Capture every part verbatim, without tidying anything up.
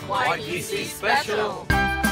Y P C Special.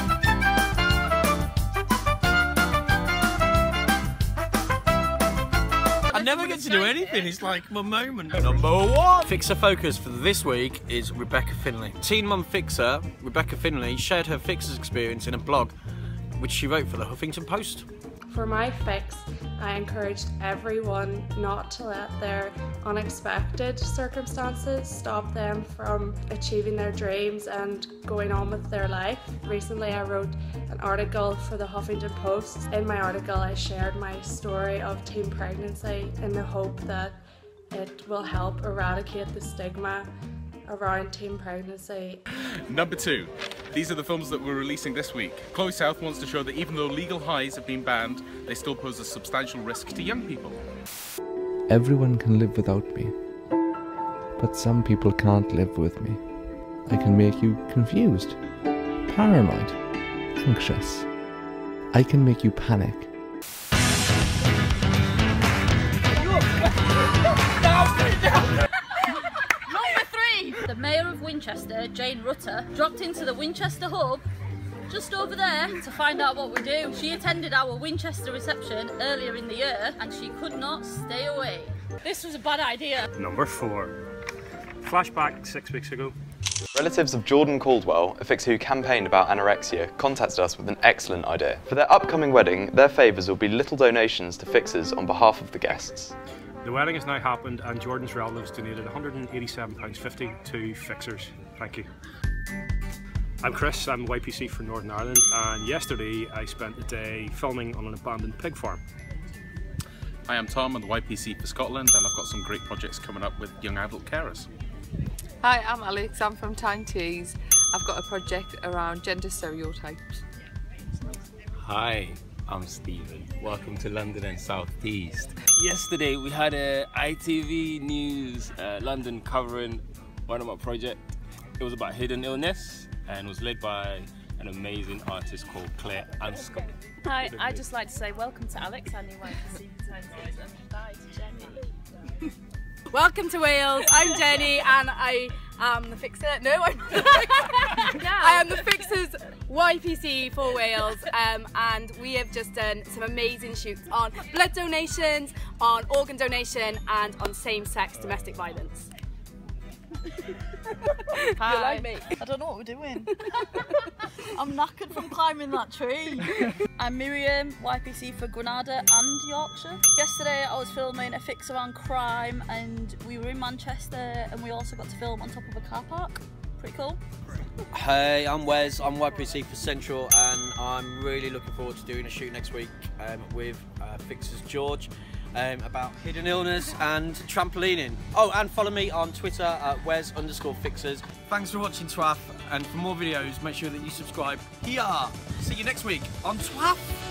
I never get to do anything, it's like my moment. Number one! Fixer focus for this week is Rebecca Finlay. Teen Mum Fixer, Rebecca Finlay, shared her Fixer's experience in a blog which she wrote for the Huffington Post. For my fix, I encouraged everyone not to let their unexpected circumstances stop them from achieving their dreams and going on with their life. Recently I wrote an article for the Huffington Post. In my article I shared my story of teen pregnancy in the hope that it will help eradicate the stigma around teen pregnancy. Number two. These are the films that we're releasing this week. Chloe South wants to show that even though legal highs have been banned, they still pose a substantial risk to young people. Everyone can live without me, but some people can't live with me. I can make you confused, paranoid, anxious. I can make you panic. The Mayor of Winchester, Jane Rutter, dropped into the Winchester hub just over there to find out what we do. She attended our Winchester reception earlier in the year and she could not stay away. This was a bad idea. Number four. Flashback six weeks ago. Relatives of Jordan Caldwell, a fixer who campaigned about anorexia, contacted us with an excellent idea. For their upcoming wedding, their favours will be little donations to fixers on behalf of the guests. The wedding has now happened and Jordan's relatives donated one hundred and eighty-seven pounds fifty to Fixers. Thank you. I'm Chris, I'm Y P C for Northern Ireland, and yesterday I spent the day filming on an abandoned pig farm. Hi, I'm Tom, I'm the Y P C for Scotland, and I've got some great projects coming up with young adult carers. Hi, I'm Alex, I'm from Tyne Tees. I've got a project around gender stereotypes. Hi, I'm Stephen. Welcome to London and South East. Yesterday we had a I T V News uh, London covering one of my projects. It was about hidden illness and was led by an amazing artist called Claire Anscombe. Hi, I'd just like to say welcome to Alex, our new Y P C for Tyne Tees, and bye to Jenny. Welcome to Wales, I'm Jenny and I am the fixer. No, I'm yeah. I am the fixer's Y P C for Wales, um, and we have just done some amazing shoots on blood donations, on organ donation and on same-sex domestic violence. Hi. You like me? I don't know what we're doing. I'm knackered from climbing that tree. I'm Miriam, Y P C for Granada and Yorkshire. Yesterday I was filming a fix around crime and we were in Manchester and we also got to film on top of a car park. Pretty cool. Hey, I'm Wes, I'm Y P C for Central and I'm really looking forward to doing a shoot next week um, with uh, Fixers George um, about hidden illness and trampolining. Oh, and follow me on Twitter at Wes underscore Fixers. Thanks for watching Twaff, and for more videos make sure that you subscribe here. See you next week on Twaff.